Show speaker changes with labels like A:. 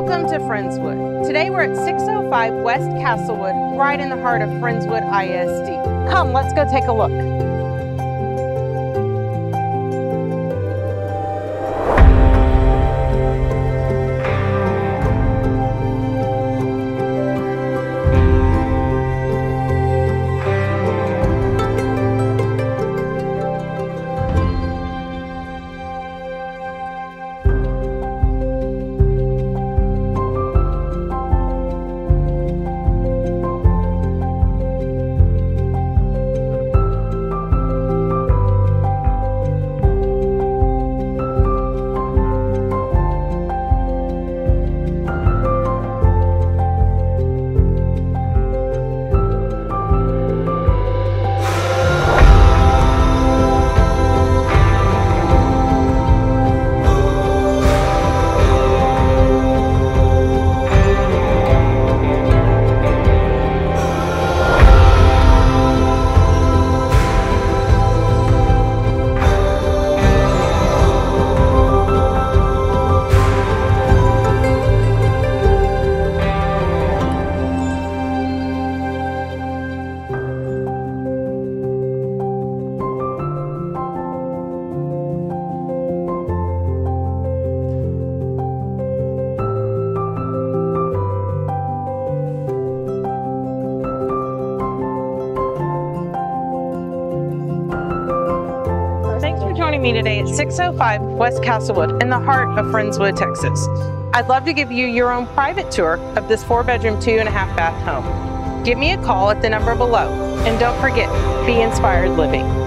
A: Welcome to Friendswood. Today we're at 605 West Castlewood, right in the heart of Friendswood ISD. Come, let's go take a look. Joining me today at 605 West Castlewood in the heart of Friendswood, Texas. I'd love to give you your own private tour of this 4-bedroom, 2.5-bath home. Give me a call at the number below, and don't forget, be inspired living.